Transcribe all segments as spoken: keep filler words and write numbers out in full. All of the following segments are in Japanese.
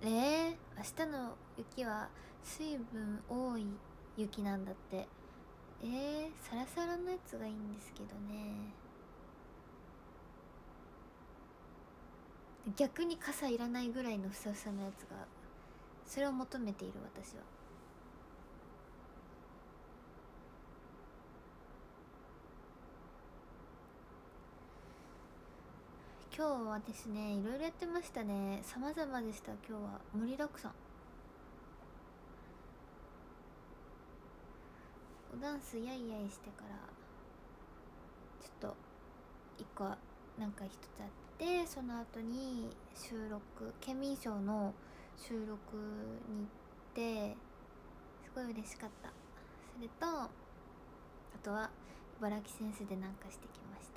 えー、明日の雪は水分多い雪なんだって。えー、サラサラのやつがいいんですけどね。逆に傘いらないぐらいのふさふさのやつが、それを求めている私は。今日はですね、いろいろやってましたね。様々でした。今日は盛りだくさん。おダンスやいやいしてからちょっと一個なんか一つあって、その後に収録、県民賞の収録に行って、すごい嬉しかった。それとあとは茨城先生でなんかしてきました。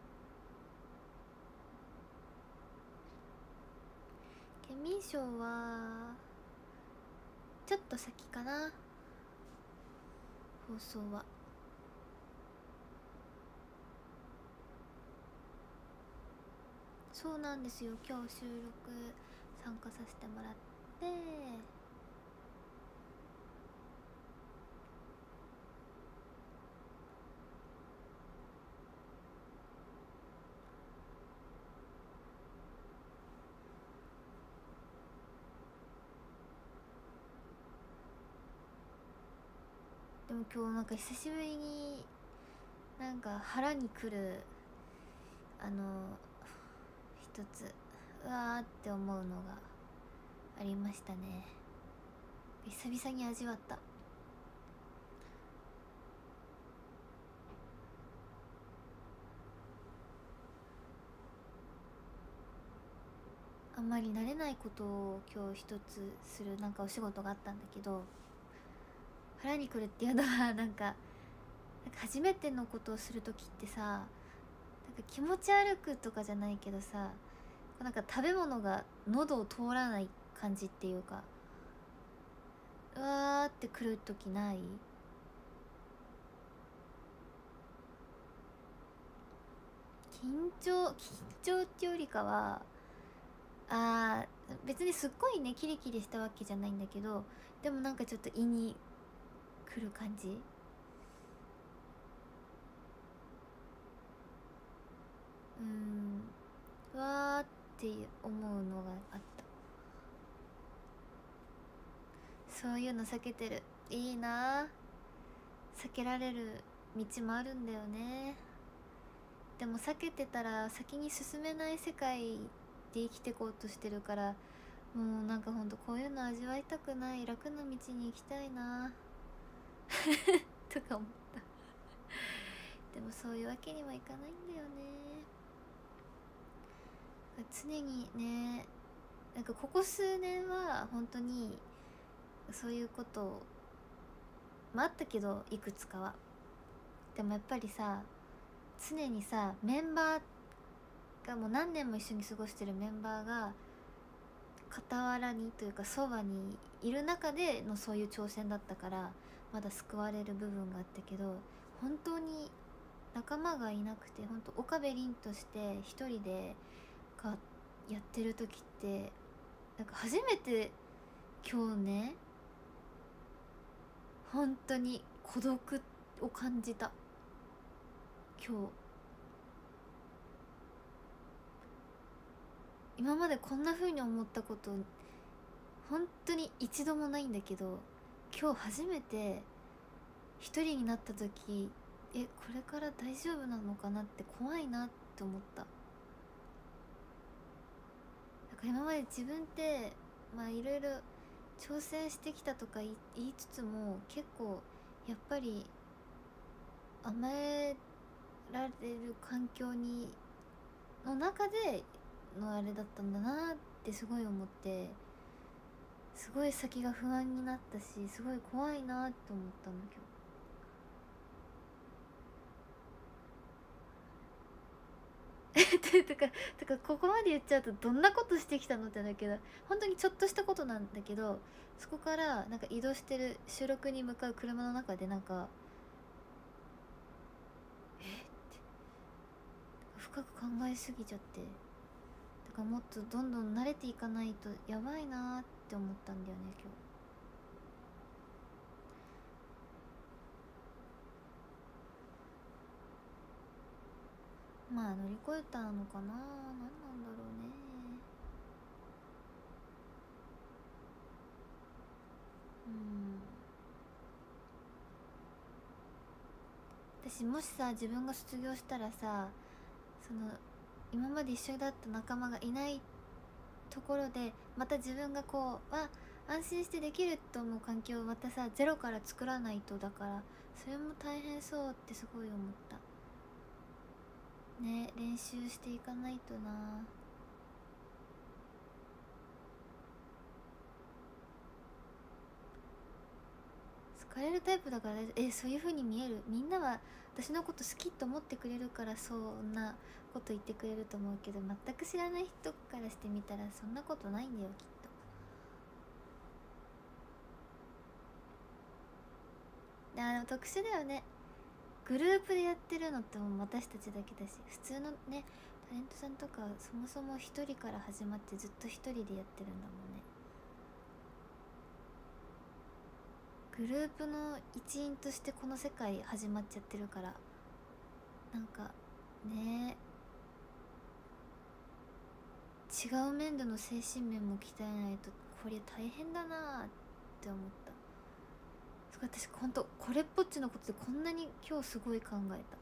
県民賞はちょっと先かな、放送は。そうなんですよ、今日収録参加させてもらって、でも今日なんか久しぶりになんか腹にくるあの一つうわーって思うのがありましたね。久々に味わった。あんまり慣れないことを今日一つするなんかお仕事があったんだけど、腹にくるっていうのはなんかなんか初めてのことをする時ってさ、なんか気持ち悪くとかじゃないけどさ、なんか食べ物が喉を通らない感じっていうか、うわーってくる時ない？緊張緊張っていうよりかは、あー別にすっごいねキリキリしたわけじゃないんだけど、でもなんかちょっと胃にくる感じ。うーん、うわーって思うのがあった。そういうの避けてる。いいな、避けられる道もあるんだよね。でも避けてたら先に進めない世界で生きてこうとしてるから、もうなんかほんとこういうの味わいたくない、楽な道に行きたいなとか思った。でもそういうわけにはいかないんだよね。常にね、なんかここ数年は本当にそういうこともあったけど、いくつかは。でもやっぱりさ、常にさメンバーがもう何年も一緒に過ごしてるメンバーが傍らにというかそばにいる中でのそういう挑戦だったから、まだ救われる部分があったけど、本当に仲間がいなくて、本当岡部凛として一人でがやってる時って、なんか初めて今日ね、本当に孤独を感じた。今日今までこんな風に思ったこと本当に一度もないんだけど、今日初めて一人になった時、えこれから大丈夫なのかなって怖いなって思った。なんか今まで自分ってまあいろいろ挑戦してきたとか言いつつも、結構やっぱり甘えられる環境にの中でのあれだったんだなってすごい思って、すごい先が不安になったし、すごい怖いなって思ったんだけどとかとかここまで言っちゃうとどんなことしてきたのってなるけど、本当にちょっとしたことなんだけど、そこからなんか移動してる収録に向かう車の中でなんかえって深く考えすぎちゃって、 がもっとどんどん慣れていかないとやばいなーって思ったんだよね今日。まあ乗り越えたのかな、何なんだろうね。うん私もしさ自分が卒業したらさ、その今まで一緒だった仲間がいないところでまた自分がこうあ安心してできると思う環境をまたさゼロから作らないと。だからそれも大変そうってすごい思ったね。練習していかないとな。好かれるタイプだから大丈夫。えそういう風に見える。みんなは私のこと好きと思ってくれるからそんなこと言ってくれると思うけど、全く知らない人からしてみたらそんなことないんだよきっと。あでも特殊だよね。グループでやってるのってもう私たちだけだし、普通のねタレントさんとかそもそも一人から始まってずっと一人でやってるんだもんね。グループの一員としてこの世界始まっちゃってるから、なんかね違う面での精神面も鍛えないとこれ大変だなって思った。私ほんとこれっぽっちのことでこんなに今日すごい考えた。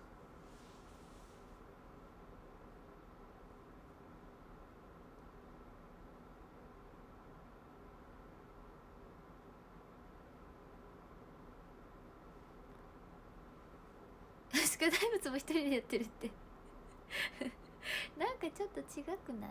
宿題物も一人でやってるってなんかちょっと違くない？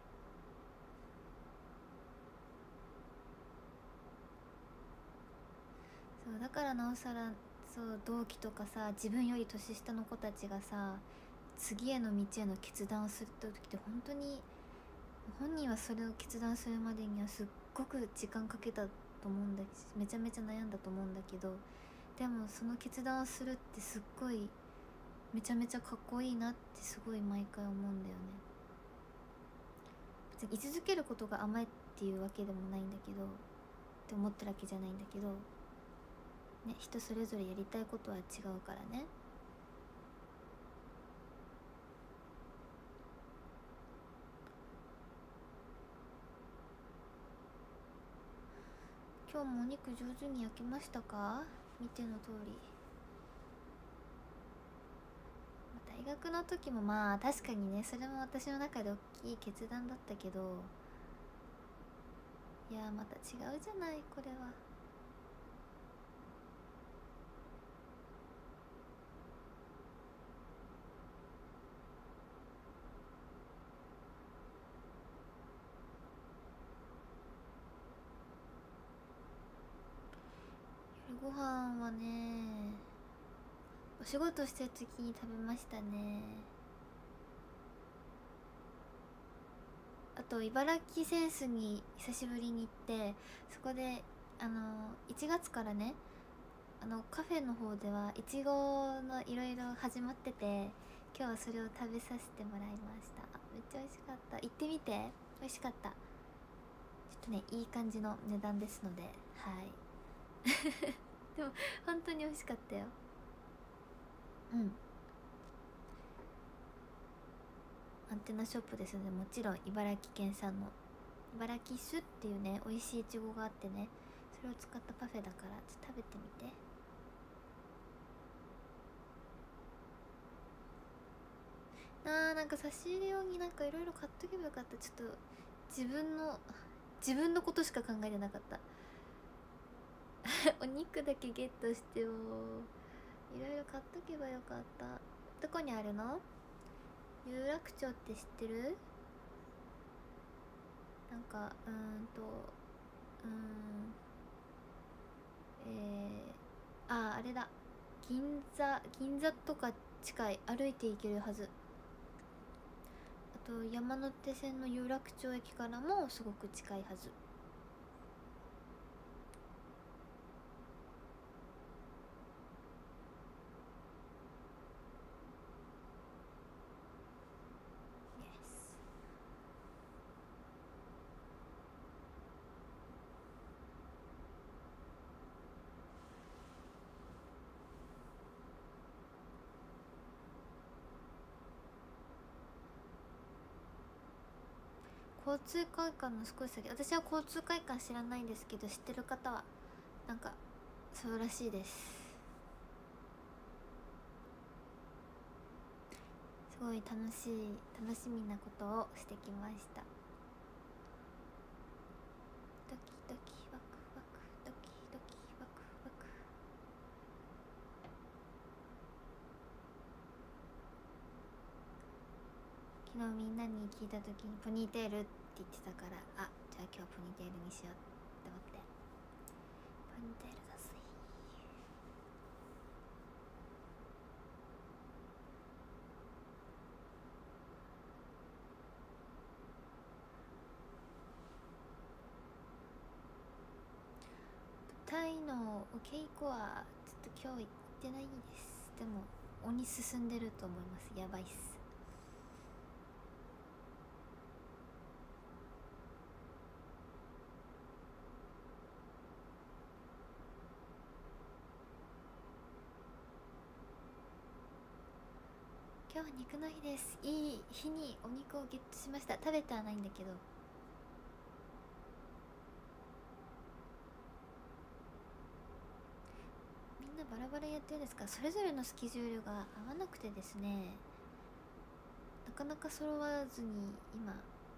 そうだからなおさらそう同期とかさ自分より年下の子たちがさ次への道への決断をする時って本当に本人はそれを決断するまでにはすっごく時間かけたと思うんだし、めちゃめちゃ悩んだと思うんだけど、でもその決断をするってすっごいめちゃめちゃかっこいいなってすごい毎回思うんだよね。別に居続けることが甘いっていうわけでもないんだけどって思ってるわけじゃないんだけどね、人それぞれやりたいことは違うからね。今日もお肉上手に焼けましたか？見ての通り。大学の時もまあ確かにねそれも私の中で大きい決断だったけど、いやまた違うじゃないこれは。夜ご飯はねお仕事してる時に食べましたね。あと茨城センスに久しぶりに行ってそこであのいちがつからねあのカフェの方ではいちごのいろいろ始まってて今日はそれを食べさせてもらいました。めっちゃ美味しかった。行ってみて美味しかった。ちょっとねいい感じの値段ですのではいでも本当に美味しかったよ。うんアンテナショップですのでもちろん茨城県産の茨城酒っていうね美味しいいちごがあってねそれを使ったパフェだからちょっと食べてみて。あーなんか差し入れ用になんかいろいろ買っとけばよかった。ちょっと自分の自分のことしか考えてなかったお肉だけゲットしてもいろいろ買っとけばよかった。どこにあるの？有楽町って知ってる？なんかうーんとうーんえー、あーあれだ銀座銀座とか近い歩いて行けるはず。あと山手線の有楽町駅からもすごく近いはず。 交通会館の少し先、私は交通会館知らないんですけど、知ってる方はなんかそうらしいです。すごい楽しい楽しみなことをしてきました。ドキドキワクワクドキドキワクワク。昨日みんなに聞いた時にポニーテールって言ってたから、あ、じゃあ今日はポニーテールにしようって思って、ポニーテールだぜ。舞台のお稽古はちょっと今日行ってないです。でも鬼進んでると思います。やばいっす。今日は肉の日です。いい日にお肉をゲットしました。食べてはないんだけど、みんなバラバラやってるんですか？それぞれのスケジュールが合わなくてですね、なかなか揃わずに今、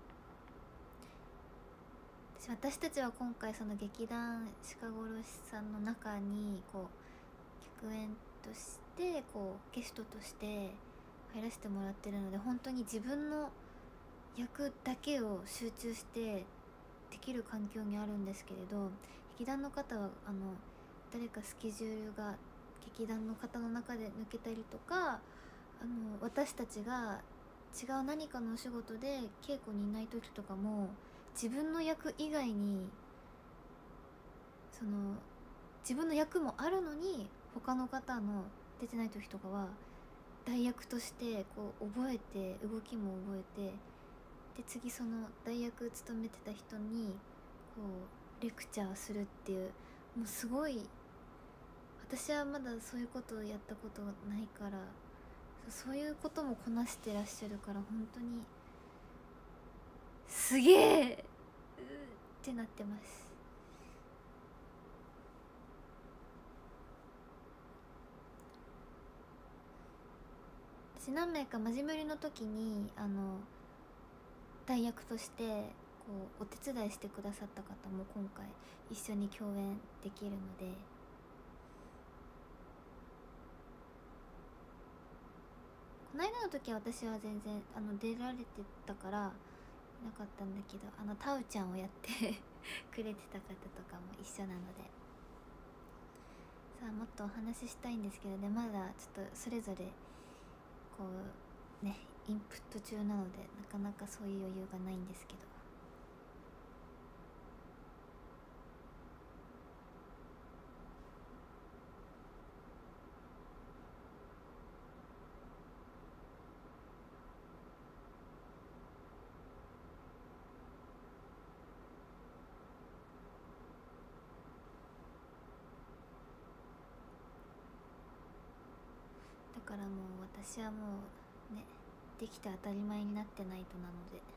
私たちは今回その劇団鹿殺しさんの中にこう客演としてこうゲストとして入らせてもらってるので、本当に自分の役だけを集中してできる環境にあるんですけれど、劇団の方はあの誰かスケジュールが劇団の方の中で抜けたりとか、あの私たちが違う何かのお仕事で稽古にいない時とかも、自分の役以外にその自分の役もあるのに他の方の出てない時とかは代役としてこう覚えて、動きも覚えて、で次その代役務めてた人にこうレクチャーするっていう、もうすごい、私はまだそういうことをやったことないから、そういうこともこなしてらっしゃるから、本当にすげえってなってます。私何名かマジムリの時にあの代役としてこうお手伝いしてくださった方も今回一緒に共演できるので、この間の時は私は全然あの出られてたからなかったんだけど、あのタウちゃんをやってくれてた方とかも一緒なので、さあもっとお話ししたいんですけどね、まだちょっとそれぞれこうねインプット中なので、なかなかそういう余裕がないんですけど、だからもう私はもうね、できて当たり前になってないとなので。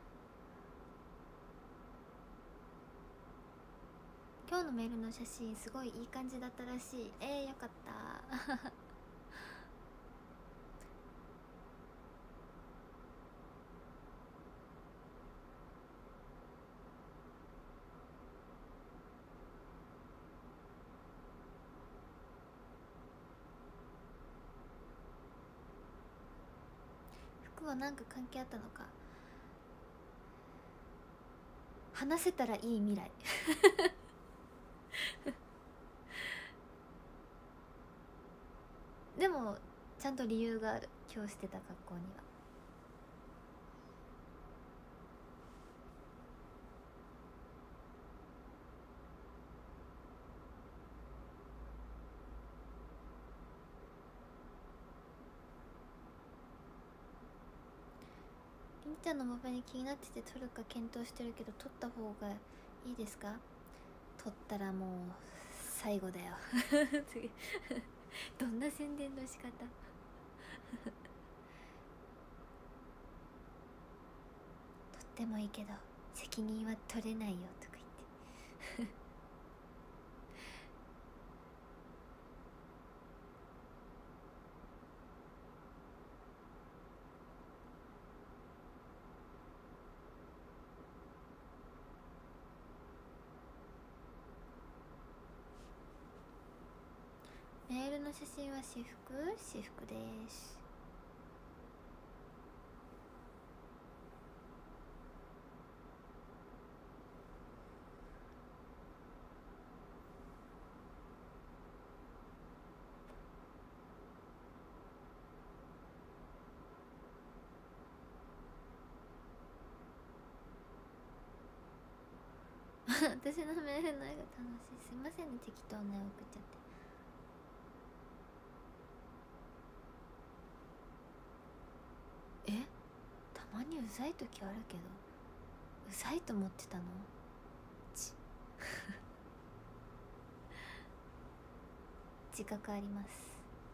今日のメールの写真すごいいい感じだったらしい。えー、よかった服は何か関係あったのか。話せたらいい未来でもちゃんと理由がある、今日してた格好には。りんちゃんのモバに気になってて撮るか検討してるけど、撮った方がいいですか？撮ったらもう最後だよどんな宣伝の仕方撮ってもいいけど責任は取れないよとか言って。メールの写真は私服私服です。私のメールの絵が楽しい。すいませんね、適当な絵送っちゃって。え、たまにうざい時あるけど、うざいと思ってたの？ち自覚あります。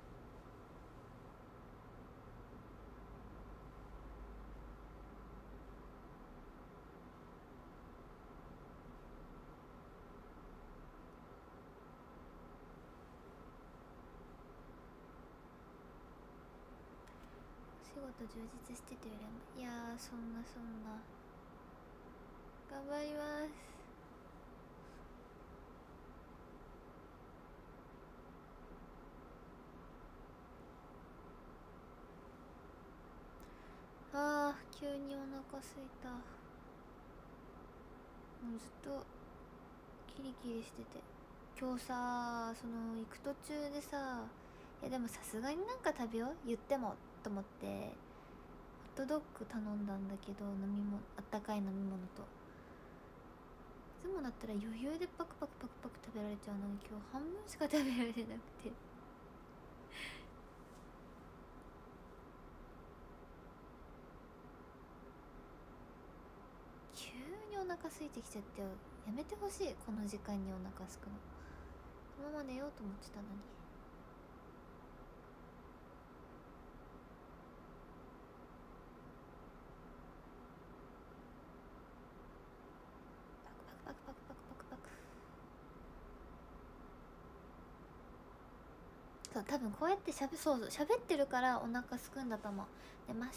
仕事充実してて羨まいやー、そんなそんな頑張ります。あー、急にお腹すいた。もうずっとキリキリしてて、今日さ、その行く途中でさ、いやでもさすがになんか食べよう言ってもと思ってホットドッグ頼んだんだけど、飲み物、あったかい飲み物と、いつもだったら余裕でパクパクパクパク食べられちゃうのに、今日半分しか食べられなくて急にお腹空いてきちゃってよ。やめてほしい、この時間にお腹すくの。このまま寝ようと思ってたのに。パクパクパクパクパクパクパク。そう、多分こうやってしゃべそうそう喋ってるからお腹すくんだと思う。寝ます。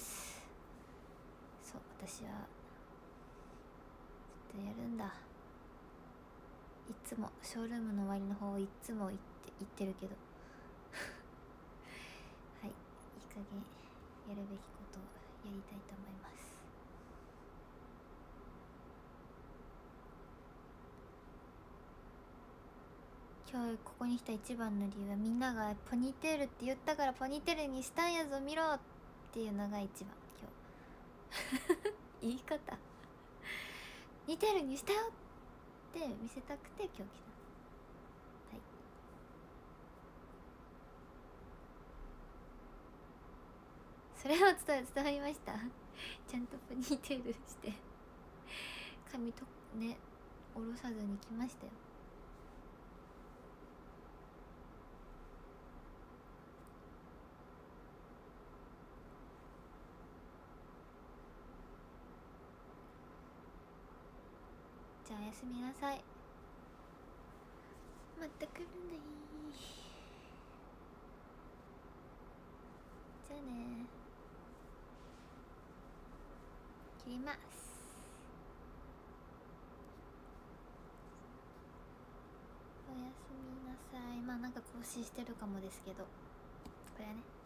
そう、私はちょっとやるんだ。いつもショールームの終わりの方をいつも言って言ってるけどはい、いい加減やるべきことをやりたいと思います。今日ここに来た一番の理由は、みんながポニーテールって言ったからポニーテールにしたんやぞ見ろっていうのが一番今日言い方ポニーテールにしたよって見せたくて今日来た。はい、それは伝わ伝わりました。ちゃんとポニーテールして髪とね下ろさずに来ましたよ。じゃあおやすみなさい。また来るね。じゃあね、切ります。おやすみなさい。まあなんか更新してるかもですけど、これはね